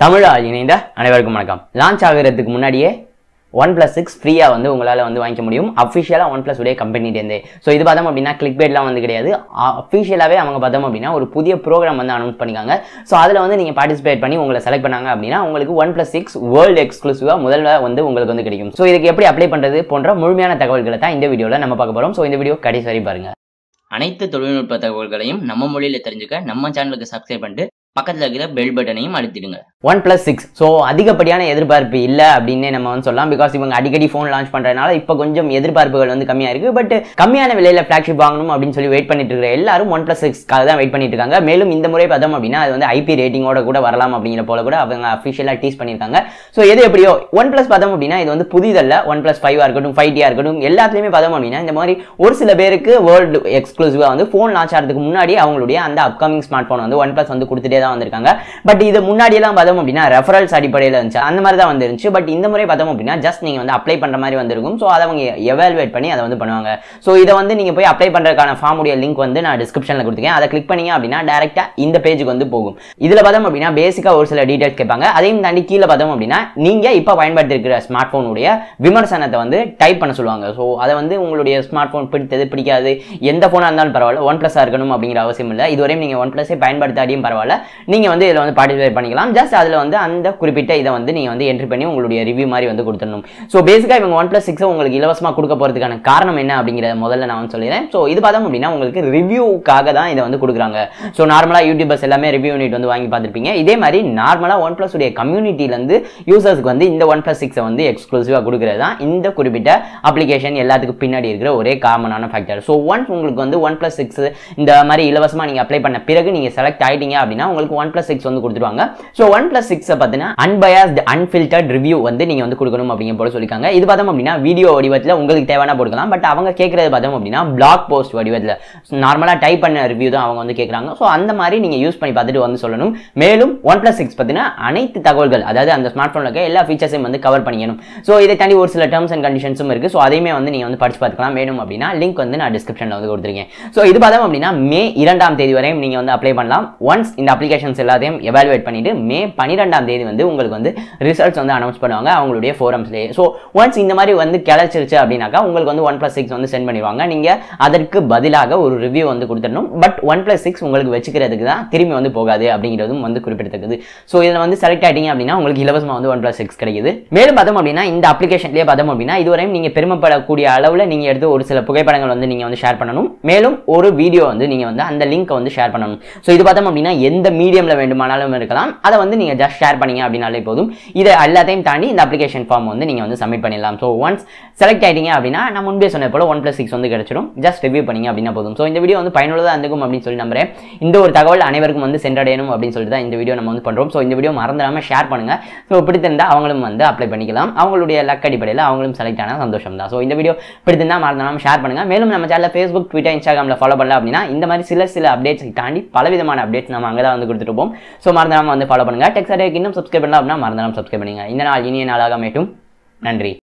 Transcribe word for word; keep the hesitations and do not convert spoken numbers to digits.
தமிழால் இணைந்த அனைவருக்கும் வணக்கம். லான்ச் ஆகிறதுக்கு முன்னாடியே ஒன் பிளஸ் சிக்ஸ் ஃப்ரீயா வந்து உங்களால் வந்து வாங்கிக்க முடியும் அஃபிஷியலாக ஒன் பிளஸ் உடைய கம்பெனிட்டேருந்து. ஸோ இது பார்த்தோம் அப்படின்னா கிளிக் பேட்லாம் வந்து கிடையாது, அஃபிஷியலாகவே அவங்க பார்த்தோம் அப்படின்னா ஒரு புதிய ப்ரோக்ராம் வந்து அனௌன்ஸ் பண்ணிக்காங்க. ஸோ அதில் வந்து நீங்கள் பார்ட்டிசிபேட் பண்ணி உங்களை செலக்ட் பண்ணாங்க அப்படின்னா உங்களுக்கு ஒன் பிளஸ் சிக்ஸ் வேர்ல்டு எக்ஸ்க்ளூசிவாக முதல்ல வந்து உங்களுக்கு வந்து கிடைக்கும். ஸோ இதுக்கு எப்படி அப்ளை பண்ணுறது போன்ற முழுமையான தகவல்களை தான் இந்த வீடியோவில் நம்ம பார்க்க போகிறோம். ஸோ இந்த வீடியோ கடைசி வரை பாருங்க. அனைத்து தொழில்நுட்ப தகவல்களையும் நம்ம மொழியில் தெரிஞ்சுக்க நம்ம சேனலுக்கு சப்ஸ்கிரைப் பண்ணிட்டு பக்கத்தில் இருக்கிற பெல் பட்டனையும் அழுத்திடுங்க. ஒன் பிளஸ் சிக்ஸ் ஸோ அதிகப்படியான எதிர்பார்ப்பு இல்லை அப்படின்னு நம்ம வந்து சொல்லலாம். பிகாஸ் இவங்க அடிக்கடி ஃபோன் லான்ச் பண்ணுறதுனால இப்போ கொஞ்சம் எதிர்பார்ப்புகள் வந்து கம்மியாக இருக்குது. பட் கம்மியான விலையில் ஃப்ளாக்ஷிப் வாங்கணும் அப்படின்னு சொல்லி வெயிட் பண்ணிட்டு இருக்கிற எல்லாரும் ஒன் பிளஸ் சிக்ஸ்க்காக தான் வெயிட் பண்ணிட்டு இருக்காங்க. மேலும் இந்த முறை பார்த்தோம் அப்படின்னா அது வந்து ஐபி ரேட்டிங்கோட கூட வரலாம் அப்படிங்கிற போல கூட அவங்க அஃபிஷியலாக டீஸ் பண்ணியிருக்காங்க. ஸோ எது எப்படியோ ஒன் பிளஸ் பார்த்தோம் அப்படின்னா இது வந்து புதிதல்ல. ஒன் பிளஸ் ஃபைவாக இருக்கட்டும், ஃபைவ் டியாக இருக்கட்டும், எல்லாத்துலேயுமே பார்த்தோம் அப்படின்னா இந்த மாதிரி ஒரு சில பேருக்கு வேர்ல்டு எக்ஸ்க்ளூசிவாக வந்து ஃபோன் லான்ச் ஆகிறதுக்கு முன்னாடி அவங்களுடைய அந்த அப்கமிங் ஸ்மார்ட் ஃபோன் வந்து ஒன் பிளஸ் வந்து கொடுத்துட்டே தான் வந்திருக்காங்க. பட் இது முன்னாடி எல்லாம் பார்த்தோம் அப்படின்னா ரெஃபரல்ஸ் அடிப்படையில் இருந்துச்சு, அந்த மாதிரி தான் வந்துருந்துச்சு. பட் இந்த முறை பார்த்தோம் அப்படின்னா ஜஸ்ட் நீங்க வந்து அப்ளை பண்ற மாதிரி வந்திருக்கும். ஸோ அதை அவங்க எவாலுவேட் பண்ணி அதை வந்து பண்ணுவாங்க. ஸோ இதை வந்து நீங்க போய் அப்ளை பண்றதுக்கான ஃபார்ம் உடைய லிங்க் வந்து நான் டிஸ்கிரிப்ஷன்ல கொடுத்துருக்கேன். அதை கிளிக் பண்ணீங்க அப்படின்னா டேரக்டா இந்த பேஜுக்கு வந்து போகும். இதுல பார்த்தோம் அப்படின்னா பேசிக்கா ஒரு சில டீடைல்ஸ் கேட்பாங்க. அதையும் தாண்டி கீழே பார்த்தோம் அப்படின்னா நீங்க இப்ப பயன்படுத்தி இருக்கிற ஸ்மார்ட் போனுடைய விமர்சனத்தை வந்து டைப் பண்ண சொல்லுவாங்க. ஸோ அதை வந்து உங்களுடைய ஸ்மார்ட் போன் பிடித்தது பிடிக்காது எந்த போனா இருந்தாலும் பரவாயில்ல, ஒன் பிளஸ் இருக்கணும் அப்படிங்கிற அவசியம் இல்லை. இதுவரையும் நீங்க ஒன் பிளஸே பயன்படுத்தாடியும் பரவாயில்ல, நீங்க வந்து இதில் வந்து பார்ட்டிசிபேட் பண்ணிக்கலாம். ஜஸ்ட் அதில் வந்து அந்த குறிப்பிட்ட இதை வந்து நீங்கள் வந்து என்ட்ரி பண்ணி உங்களுடைய ரிவ்யூ மாதிரி வந்து கொடுத்துடணும். ஸோ பேசிக்காக இவங்க ஒன் பிளஸ் சிக்ஸை உங்களுக்கு இலவசமாக கொடுக்க போகிறதுக்கான காரணம் என்ன அப்படிங்கிறத முதல்ல நான் வந்து சொல்லிடுறேன். ஸோ இது பார்த்தோம் அப்படின்னா உங்களுக்கு ரிவ்யூக்காக தான் இதை வந்து கொடுக்குறாங்க. ஸோ நார்மலாக யூடியூபர்ஸ் எல்லாமே ரிவ்யூ யூனிட் வந்து வாங்கி பார்த்துருப்பீங்க. இதே மாதிரி நார்மலாக ஒன் பிளஸ் உடைய கம்யூனிட்டியிலேருந்து யூசர்ஸ்க்கு வந்து இந்த ஒன் பிளஸ் சிக்ஸை வந்து எக்ஸ்க்ளூசிவாக கொடுக்குறது தான் இந்த குறிப்பிட்ட அப்ளிகேஷன் எல்லாத்துக்கும் பின்னாடி இருக்கிற ஒரே காமனான ஃபேக்டர். ஸோ ஒன்ஸ் உங்களுக்கு வந்து ஒன் பிளஸ் சிக்ஸ் இந்த மாதிரி இலவசமாக நீங்கள் அப்ளை பண்ண பிறகு நீங்கள் செலக்ட் ஆகிட்டீங்க அப்படின்னா உங்களுக்கு ஒன் பிளஸ் சிக்ஸ் வந்து கொடுத்துருவாங்க. ஸோ ஒன் பிளஸ் சிக்ஸ் பார்த்தீங்கன்னா அன்பயாஸ்ட் அன்ஃபில்டர்ட் ரிவ்யூ வந்து நீங்கள் வந்து கொடுக்கணும் அப்படிங்கிற போல சொல்லியிருக்காங்க. இது பார்த்தோம் அப்படின்னா வீடியோ வடிவத்தில் உங்களுக்கு தேவையான போட்டுக்கலாம். பட் அவங்க கேட்கறது பார்த்தோம் அப்படின்னா பிளாக் போஸ்ட் வடிவத்தில் நார்மலாக டைப் பண்ண ரிவ்யூ தான் அவங்க வந்து கேட்குறாங்க. ஸோ அந்த மாதிரி நீங்கள் யூஸ் பண்ணி பார்த்துட்டு வந்து சொல்லணும். மேலும் ஒன் பிளஸ் சிக்ஸ் பார்த்தீங்கன்னா அனைத்து தகவல்கள், அதாவது அந்த ஸ்மார்ட் ஃபோனில் இருக்க எல்லா ஃபீச்சர்ஸையும் வந்து கவர் பண்ணிக்கணும். ஸோ இதை தாண்டி ஒரு சில டேர்ம்ஸ் அண்ட் கண்டிஷன்ஸும் இருக்குது. ஸோ அதையுமே வந்து நீங்கள் வந்து படிச்சு பார்த்துக்கலாம். வேணும் அப்படின்னா லிங்க் வந்து நான் டிஸ்கிரிப்ஷனில் வந்து கொடுத்துருக்கேன். ஸோ இது பார்த்தோம் அப்படின்னா மே இரண்டாம் தேதி வரையும் நீங்கள் வந்து அப்ளை பண்ணலாம். ஒன்ஸ் இந்த அப்ளிகேஷன்ஸ் எல்லாத்தையும் எவாலுவேட் பண்ணிட்டு மே பன்னிரெண்டாம் தேதி வந்து உங்களுக்கு வந்து ரிசல்ட்ஸ் வந்து அனௌன்ஸ் பண்ணுவாங்க அவங்களுடைய ஃபோரம்ஸ்லேயே. ஸோ ஒன்ஸ் இந்த மாதிரி வந்து கிடைச்சிருச்சு அப்படின்னாக்கா உங்களுக்கு வந்து ஒன் பிளஸ் சிக்ஸ் வந்து சென்ட் பண்ணிடுவாங்க. நீங்கள் அதற்கு பதிலாக ஒரு ரிவ்யூ வந்து கொடுத்துடணும். பட் ஒன் பிளஸ் சிக்ஸ் உங்களுக்கு வச்சுக்கிறதுக்கு தான் திரும்பி வந்து போகாது அப்படிங்கிறதும் வந்து குறிப்பிடத்தக்கது. ஸோ இதில் வந்து செலக்ட் ஆகிட்டீங்க அப்படின்னா உங்களுக்கு இலவசமாக வந்து ஒன் பிளஸ் சிக்ஸ் கிடைக்குது. மேலும் பார்த்தோம் அப்படின்னா இந்த அப்ளிகேஷன்லேயே பார்த்தோம் அப்படின்னா இதுவரையும் நீங்கள் பெருமைப்படக்கூடிய அளவில் நீங்கள் எடுத்து ஒரு சில புகைப்படங்கள் வந்து நீங்கள் வந்து ஷேர் பண்ணணும். மேலும் ஒரு வீடியோ வந்து நீங்கள் வந்து அந்த லிங்க்கை வந்து ஷேர் பண்ணணும். ஸோ இது பார்த்தோம் அப்படின்னா எந்த மீடியமில் வேண்டுமானாலும் இருக்கலாம். அதை வந்து நீங்கள் ஜஸ்ட் ஷேர் பண்ணீங்க அப்படின்னாலே போதும். இதை எல்லாத்தையும் தாண்டி இந்த அப்ளிகேஷன் ஃபார்ம் வந்து நீங்கள் வந்து சப்மிட் பண்ணிடலாம். ஸோ ஒன்ஸ் செலக்ட் ஆகிட்டீங்க அப்படின்னா நான் முன்பே சொன்ன போல ஒன் பிளஸ் சிக்ஸ் வந்து கிடைச்சிடும். ஜஸ்ட் ரிவ்யூ பண்ணிங்க அப்படின்னா போதும். ஸோ இந்த வீடியோ வந்து பயனுள்ளதாக இருந்துக்கும் அப்படின்னு சொல்லி நம்புறேன். இந்த ஒரு தகவல் அனைவருக்கும் வந்து சென்றடையணும் அப்படின்னு சொல்லிட்டு தான் இந்த வீடியோ நம்ம வந்து பண்ணுறோம். ஸோ இந்த வீடியோ மறந்துடாமல் ஷேர் பண்ணுங்கள். ஸோ பிடித்திருந்தால் அவங்களும் வந்து அப்ளை பண்ணிக்கலாம். அவங்களுடைய லக் அடிப்படையில் அவங்களும் செலக்ட் ஆனால் சந்தோஷம் தான். ஸோ இந்த வீடியோ பிடித்திருந்தால் மறந்துடாமல் ஷேர் பண்ணுங்கள். மேலும் நம்ம சேனலில் ஃபேஸ்புக், ட்விட்டர், இன்ஸ்டாகிராமில் ஃபாலோ பண்ணலாம் அப்படின்னா இந்த மாதிரி சில சில அப்டேட்ஸ் தாண்டி பலவிதமான அப்டேட்ஸ் நம்ம அங்கே தான் வந்து கொடுத்துட்டு போவோம். ஸோ மறந்துடாமல் வந்து ஃபாலோ பண்ணுங்கள். டெக்ஸ்ட் இன்னும் சப்ஸ்கிரைப் பண்ணலாம் அப்படின்னா மறந்துடாமல் சப்ஸ்கிரைப் பண்ணுங்க. இந்த நாள் இனிய நாளாக அமையட்டும். நன்றி.